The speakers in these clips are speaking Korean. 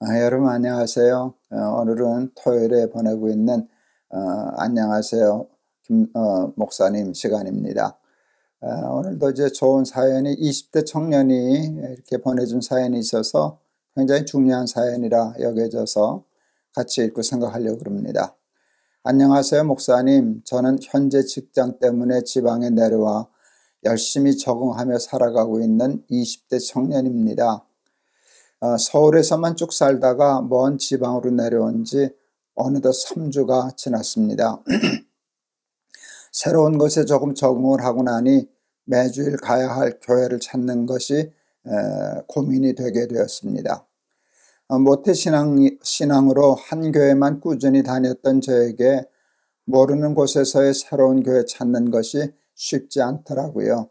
여러분 안녕하세요. 오늘은 토요일에 보내고 있는 안녕하세요 목사님 시간입니다. 오늘도 이제 좋은 사연이 20대 청년이 이렇게 보내준 사연이 있어서 굉장히 중요한 사연이라 여겨져서 같이 읽고 생각하려고 합니다. 안녕하세요 목사님. 저는 현재 직장 때문에 지방에 내려와 열심히 적응하며 살아가고 있는 20대 청년입니다. 서울에서만 쭉 살다가 먼 지방으로 내려온 지 어느덧 3주가 지났습니다. 새로운 것에 조금 적응을 하고 나니 매주일 가야 할 교회를 찾는 것이 고민이 되게 되었습니다. 모태신앙으로 한 교회만 꾸준히 다녔던 저에게 모르는 곳에서의 새로운 교회 찾는 것이 쉽지 않더라고요.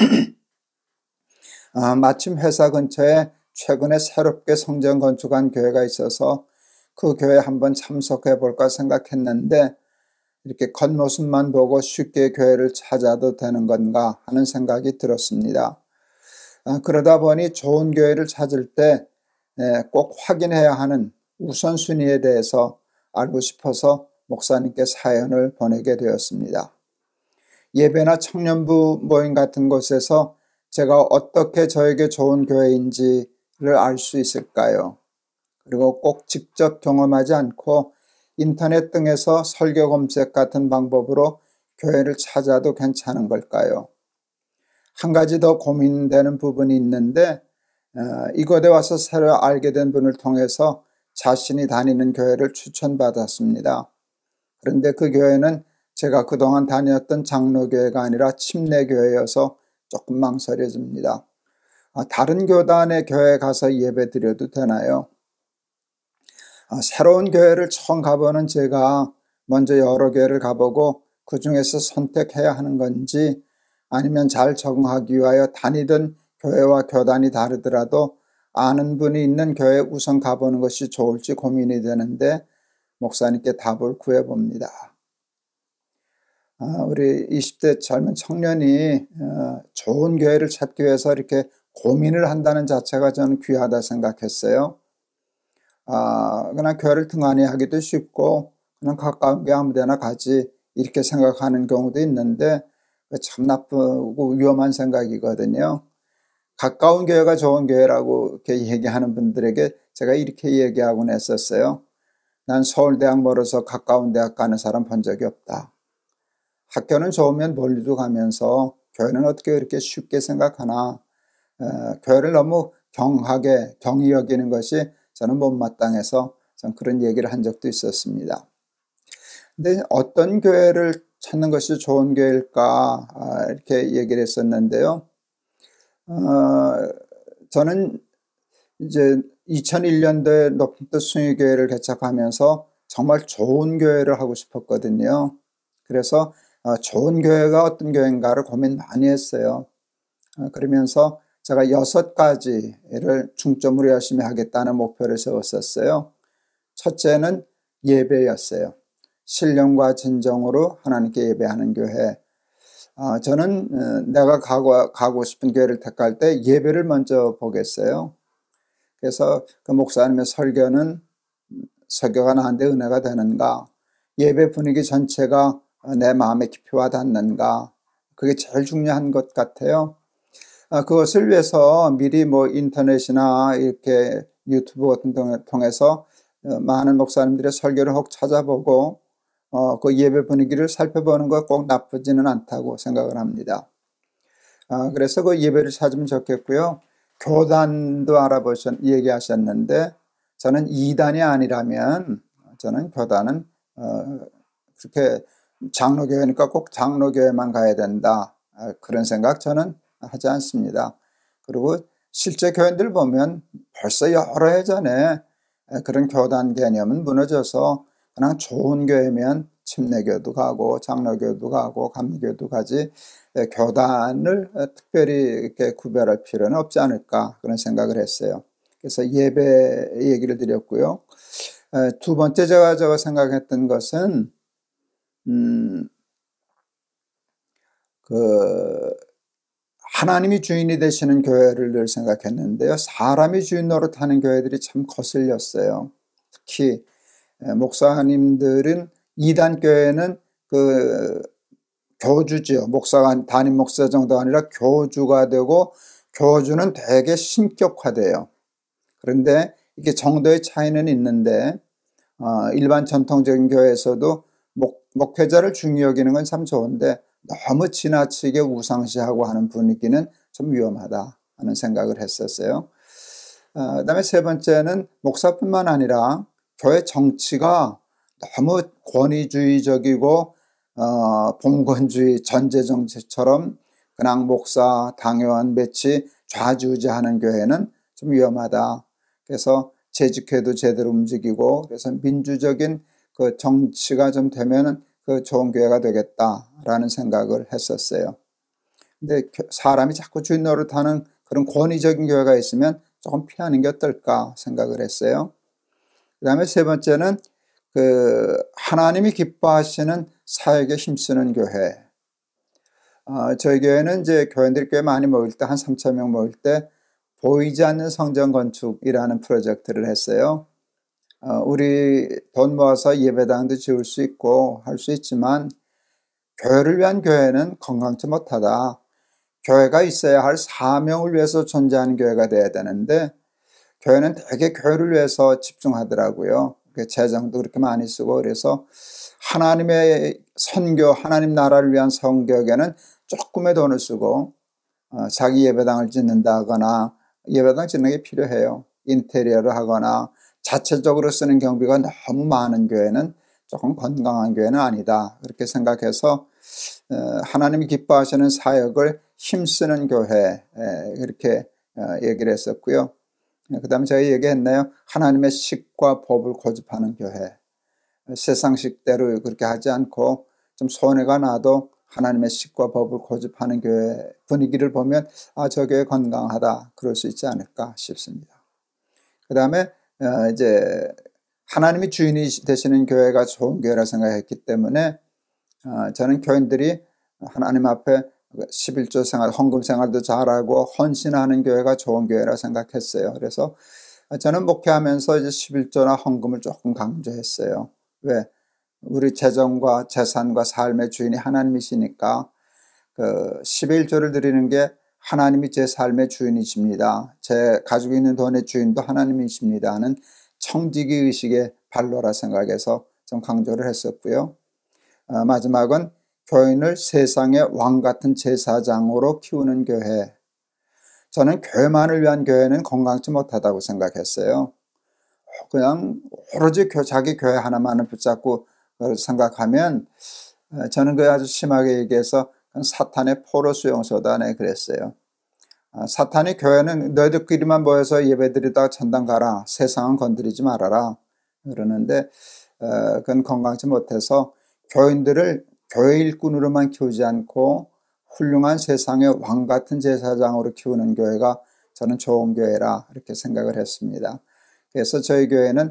마침 회사 근처에 최근에 새롭게 성전 건축한 교회가 있어서 그 교회에 한번 참석해 볼까 생각했는데 이렇게 겉모습만 보고 쉽게 교회를 찾아도 되는 건가 하는 생각이 들었습니다. 그러다 보니 좋은 교회를 찾을 때 꼭 확인해야 하는 우선순위에 대해서 알고 싶어서 목사님께 사연을 보내게 되었습니다. 예배나 청년부 모임 같은 곳에서 제가 어떻게 저에게 좋은 교회인지를 알 수 있을까요? 그리고 꼭 직접 경험하지 않고 인터넷 등에서 설교 검색 같은 방법으로 교회를 찾아도 괜찮은 걸까요? 한 가지 더 고민되는 부분이 있는데 이곳에 와서 새로 알게 된 분을 통해서 자신이 다니는 교회를 추천받았습니다. 그런데 그 교회는 제가 그동안 다녔던 장로교회가 아니라 침례교회여서 조금 망설여집니다. 다른 교단의 교회에 가서 예배 드려도 되나요? 새로운 교회를 처음 가보는 제가 먼저 여러 교회를 가보고 그 중에서 선택해야 하는 건지 아니면 잘 적응하기 위하여 다니던 교회와 교단이 다르더라도 아는 분이 있는 교회에 우선 가보는 것이 좋을지 고민이 되는데 목사님께 답을 구해봅니다. 우리 20대 젊은 청년이 좋은 교회를 찾기 위해서 이렇게 고민을 한다는 자체가 저는 귀하다 생각했어요. 그냥 교회를 등한히 하기도 쉽고 그냥 가까운 게 아무데나 가지 이렇게 생각하는 경우도 있는데 참 나쁘고 위험한 생각이거든요. 가까운 교회가 좋은 교회라고 이렇게 얘기하는 분들에게 제가 이렇게 얘기하곤 했었어요. 난 서울대학 멀어서 가까운 대학 가는 사람 본 적이 없다. 학교는 좋으면 멀리도 가면서 교회는 어떻게 그렇게 쉽게 생각하나. 교회를 너무 경히 여기는 것이 저는 못마땅해서 전 그런 얘기를 한 적도 있었습니다. 근데 어떤 교회를 찾는 것이 좋은 교회일까 이렇게 얘기를 했었는데요. 저는 이제 2001년도에 높은 숭의교회를 개척하면서 정말 좋은 교회를 하고 싶었거든요. 그래서 좋은 교회가 어떤 교회인가를 고민 많이 했어요. 그러면서 제가 6가지를 중점으로 열심히 하겠다는 목표를 세웠었어요. 첫째는 예배였어요. 신령과 진정으로 하나님께 예배하는 교회. 저는 내가 가고 싶은 교회를 택할 때 예배를 먼저 보겠어요. 그래서 그 목사님의 설교가 나한테 은혜가 되는가, 예배 분위기 전체가 내 마음에 깊이 와 닿는가, 그게 제일 중요한 것 같아요. 그것을 위해서 미리 인터넷이나 이렇게 유튜브 같은 걸 통해서 많은 목사님들의 설교를 혹 찾아보고 그 예배 분위기를 살펴보는 것 꼭 나쁘지는 않다고 생각을 합니다. 그래서 그 예배를 찾으면 좋겠고요. 교단도 얘기하셨는데 저는 이단이 아니라면 저는 교단은 그렇게 장로교회니까 꼭 장로교회만 가야 된다. 그런 생각 저는 하지 않습니다. 그리고 실제 교회들 보면 벌써 여러 해 전에 그런 교단 개념은 무너져서 그냥 좋은 교회면 침례교도 가고 장로교도 가고 감리교도 가지 교단을 특별히 이렇게 구별할 필요는 없지 않을까 그런 생각을 했어요. 그래서 예배 얘기를 드렸고요. 두 번째 제가 생각했던 것은 하나님이 주인이 되시는 교회를 늘 생각했는데요. 사람이 주인 노릇하는 교회들이 참 거슬렸어요. 특히 목사님들은 이단 교회는 그 교주죠. 목사가 담임 목사 정도가 아니라 교주가 되고 교주는 되게 신격화돼요. 그런데 이게 정도의 차이는 있는데 일반 전통적인 교회에서도 목회자를 중히 여기는 건 참 좋은데 너무 지나치게 우상시하고 하는 분위기는 좀 위험하다 하는 생각을 했었어요. 그다음에 세 번째는 목사뿐만 아니라 교회 정치가 너무 권위주의적이고 봉건주의 전제 정치처럼 그냥 목사, 당회원 배치 좌지우지하는 교회는 좀 위험하다. 그래서 재직회도 제대로 움직이고 그래서 민주적인 그 정치가 좀 되면은 그 좋은 교회가 되겠다라는 생각을 했었어요. 근데 사람이 자꾸 주인 노릇하는 그런 권위적인 교회가 있으면 조금 피하는 게 어떨까 생각을 했어요. 그다음에 세 번째는 그 하나님이 기뻐하시는 사역에 힘쓰는 교회. 저희 교회는 이제 교인들이 꽤 많이 모일 때 한 3,000명 모일 때 보이지 않는 성전 건축이라는 프로젝트를 했어요. 우리 돈 모아서 예배당도 지을 수 있고 할 수 있지만 교회를 위한 교회는 건강치 못하다. 교회가 있어야 할 사명을 위해서 존재하는 교회가 돼야 되는데 교회는 되게 교회를 위해서 집중하더라고요. 재정도 그렇게 많이 쓰고 그래서 하나님의 선교, 하나님 나라를 위한 성교에는 조금의 돈을 쓰고 자기 예배당을 짓는다거나 예배당 짓는 게 필요해요. 인테리어를 하거나 자체적으로 쓰는 경비가 너무 많은 교회는 조금 건강한 교회는 아니다. 그렇게 생각해서 하나님이 기뻐하시는 사역을 힘쓰는 교회 이렇게 얘기를 했었고요. 그 다음에 제가 얘기했나요? 하나님의 식과 법을 고집하는 교회. 세상 식대로 그렇게 하지 않고 좀 손해가 나도 하나님의 식과 법을 고집하는 교회 분위기를 보면 저 교회 건강하다 그럴 수 있지 않을까 싶습니다. 그 다음에 이제 하나님이 주인이 되시는 교회가 좋은 교회라 생각했기 때문에 저는 교인들이 하나님 앞에 11조 생활, 헌금 생활도 잘하고 헌신하는 교회가 좋은 교회라 생각했어요. 그래서 저는 목회하면서 이제 11조나 헌금을 조금 강조했어요. 왜? 우리 재정과 재산과 삶의 주인이 하나님이시니까 그 11조를 드리는 게 하나님이 제 삶의 주인이십니다. 제 가지고 있는 돈의 주인도 하나님이십니다 하는 청지기 의식의 발로라 생각해서 좀 강조를 했었고요. 마지막은 교인을 세상의 왕 같은 제사장으로 키우는 교회. 저는 교회만을 위한 교회는 건강치 못하다고 생각했어요. 그냥 오로지 자기 교회 하나만을 붙잡고 생각하면 저는 그 아주 심하게 얘기해서 사탄의 포로 수용소다 네 그랬어요. 사탄이 교회는 너희들끼리만 모여서 예배드리다가 천당 가라. 세상은 건드리지 말아라. 그러는데 그건 건강치 못해서 교인들을 교회 일꾼으로만 키우지 않고 훌륭한 세상의 왕 같은 제사장으로 키우는 교회가 저는 좋은 교회라 이렇게 생각을 했습니다. 그래서 저희 교회는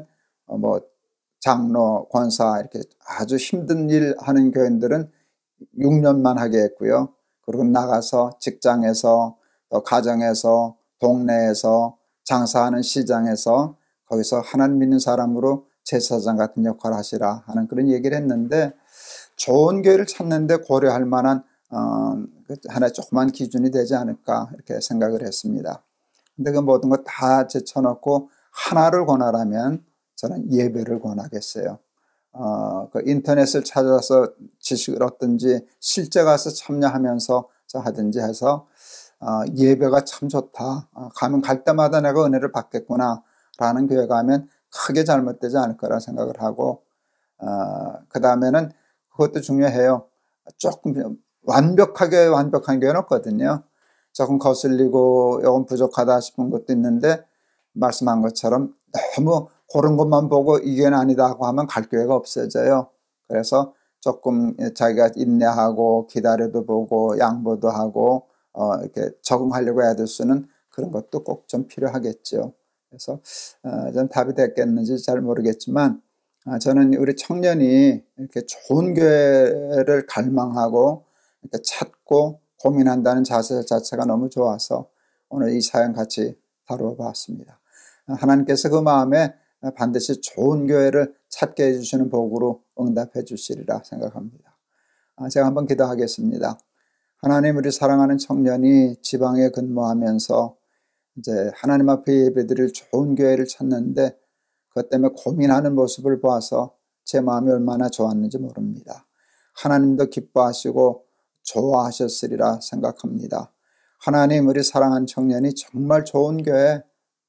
장로, 권사 이렇게 아주 힘든 일 하는 교인들은 6년만 하게 했고요. 그리고 나가서 직장에서 또 가정에서 동네에서 장사하는 시장에서 거기서 하나님 믿는 사람으로 제사장 같은 역할을 하시라 하는 그런 얘기를 했는데 좋은 교회를 찾는데 고려할 만한 하나의 조그만 기준이 되지 않을까 이렇게 생각을 했습니다. 근데 그 모든 거 다 제쳐놓고 하나를 권하라면 저는 예배를 권하겠어요. 그 인터넷을 찾아서 지식을 얻든지 실제 가서 참여하면서 하든지 해서 예배가 참 좋다. 가면 갈 때마다 내가 은혜를 받겠구나 라는 교회가 하면 크게 잘못되지 않을 거라 생각을 하고 그 다음에는 그것도 중요해요. 조금 완벽하게 완벽한 교회는 없거든요. 조금 거슬리고 조금 부족하다 싶은 것도 있는데 말씀한 것처럼 너무 그런 것만 보고 이게 아니다고 하면 갈 교회가 없어져요. 그래서 조금 자기가 인내하고 기다려도 보고 양보도 하고 이렇게 적응하려고 해야 될 수는 그런 것도 꼭 좀 필요하겠죠. 그래서 전 답이 됐겠는지 잘 모르겠지만 저는 우리 청년이 이렇게 좋은 교회를 갈망하고 이렇게 찾고 고민한다는 자세 자체가 너무 좋아서 오늘 이 사연 같이 다루어 봤습니다. 하나님께서 그 마음에 반드시 좋은 교회를 찾게 해주시는 복으로 응답해 주시리라 생각합니다. 제가 한번 기도하겠습니다. 하나님, 우리 사랑하는 청년이 지방에 근무하면서 이제 하나님 앞에 예배드릴 좋은 교회를 찾는데 그것 때문에 고민하는 모습을 보아서 제 마음이 얼마나 좋았는지 모릅니다. 하나님도 기뻐하시고 좋아하셨으리라 생각합니다. 하나님, 우리 사랑하는 청년이 정말 좋은 교회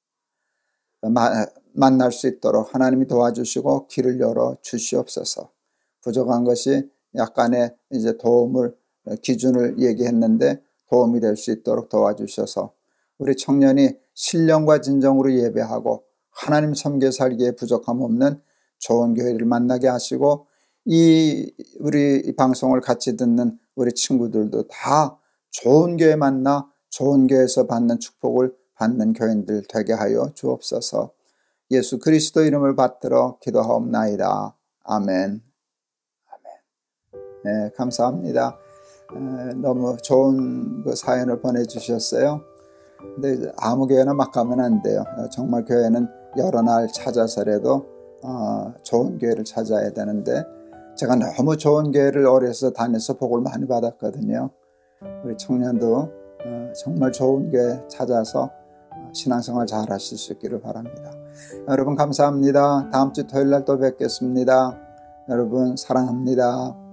만날 수 있도록 하나님이 도와주시고 길을 열어 주시옵소서. 부족한 것이 약간의 이제 기준을 얘기했는데 도움이 될 수 있도록 도와주셔서 우리 청년이 신령과 진정으로 예배하고 하나님 섬겨 살기에 부족함 없는 좋은 교회를 만나게 하시고 우리 방송을 같이 듣는 우리 친구들도 다 좋은 교회 만나 좋은 교회에서 받는 축복을 받는 교인들 되게 하여 주옵소서. 예수 그리스도 이름을 받들어 기도하옵나이다. 아멘. 네, 감사합니다. 너무 좋은 그 사연을 보내주셨어요. 근데 아무 교회나 막 가면 안 돼요. 정말 교회는 여러 날 찾아서라도 좋은 교회를 찾아야 되는데 제가 너무 좋은 교회를 어려서 다녀서 복을 많이 받았거든요. 우리 청년도 정말 좋은 교회 찾아서 신앙생활 잘 하실 수 있기를 바랍니다. 여러분 감사합니다. 다음 주 토요일 날 또 뵙겠습니다. 여러분 사랑합니다.